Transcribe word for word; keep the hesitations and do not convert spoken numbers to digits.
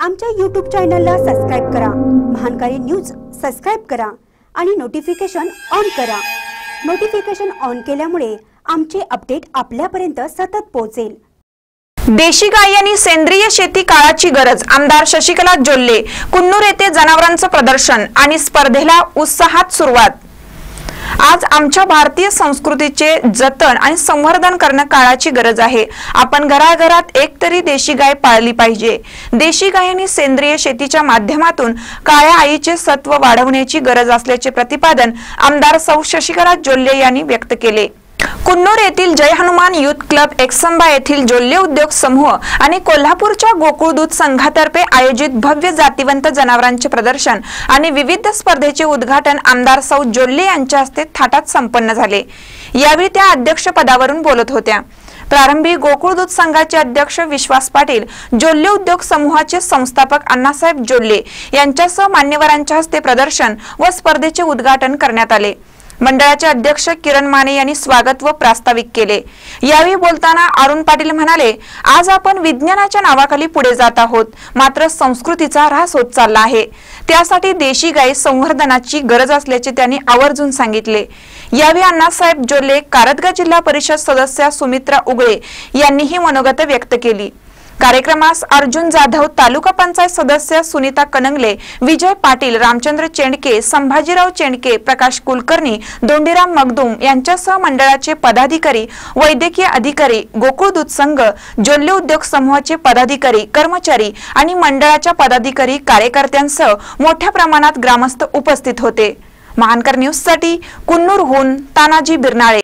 आमच्या यूट्यूब चॅनलला सबस्क्राइब करा, महानकारी न्यूज सबस्क्राइब करा आणि नोटिफिकेशन ऑन करा। नोटिफिकेशन ऑन केल्यामुळे आमचे अपडेट आपल्यापर्यंत सतत पोहोचेल। देशी गाई आणि सेंद्रिय शेती काळाची गरज। आमदार शशिकला जोल्ले। कुन्नूर येथे जनावरांचं प्रदर्शन आणि स्पर्धेला उत्साहात सुरुवात। आज आमच्या भारतीय संस्कृतीचे जतन आणि संवर्धन करणं काळाची गरज आहे। आपण घराघरात एक तरी देशी गाय पाळली पाहिजे। देशी गाय आणि सेंद्रिय शेतीच्या माध्यमातून काळ्या आईचे सत्व वाढवण्याची गरज असल्याचे प्रतिपादन आमदार सौ शशिकला जोल्ले यांनी व्यक्त केले। कुन्नूर येथील जय हनुमान युथ क्लब एकसंबा येथील जोल्ले उद्योग समूह आणि कोल्हापूरच्या गोकुळ दूध संघातर्फे आयोजित भव्य जातिवंत जनावरांचे प्रदर्शन आणि विविध स्पर्धेचे उद्घाटन आमदार सौ जोल्ले यांच्या हस्ते थाटात संपन्न झाले। यावेळी त्या अध्यक्ष पदावरून बोलत होत्या। प्रारंभी गोकुळ दूध संघाचे अध्यक्ष विश्वास पाटील, जोल्ले उद्योग समूहाचे संस्थापक अण्णासाहेब जोल्ले यांच्यासह मान्यवरांच्या हस्ते प्रदर्शन व स्पर्धेचे उद्घाटन करण्यात आले। मंडळाचे अध्यक्ष किरण माने यांनी स्वागत व प्रास्ताविक केले। यावेळी बोलताना अरुण पाटील म्हणाले, आज आपण विज्ञानाच्या नावाखाली पुढे जात आहोत, मात्र संस्कृतीचा ऱ्हास होत चालला आहे। त्यासाठी देशी गाय संवर्धनाची गरज असल्याचे त्यांनी आवर्जून सांगितले। यावेळी अण्णासाहेब जोल्ले, कारदगा जिल्हा परिषद सदस्य सुमित्रा उगळे यांनीही मनोगत व्यक्त केली। कार्यक्रमास अर्जुन जाधव, तालुका पंचायत सदस्य सुनीता कनंगले, विजय पाटील, रामचंद्र चेंडके, संभाजीराव चेंडके, प्रकाश कुलकर्णी, दोंडीराम मगदूम यांच्यासह मंडळाचे पदाधिकारी, वैद्यकीय अधिकारी, गोकुळ दूध संघ, जोल्ले उद्योग समूहाचे पदाधिकारी, कर्मचारी आणि मंडळाच्या पदाधिकारी कार्यकर्त्यांसह मोठ्या प्रमाणात ग्रामस्थ उपस्थित होते। महानकर न्यूज साठी कुन्नूरहून तानाजी बिरनाळे।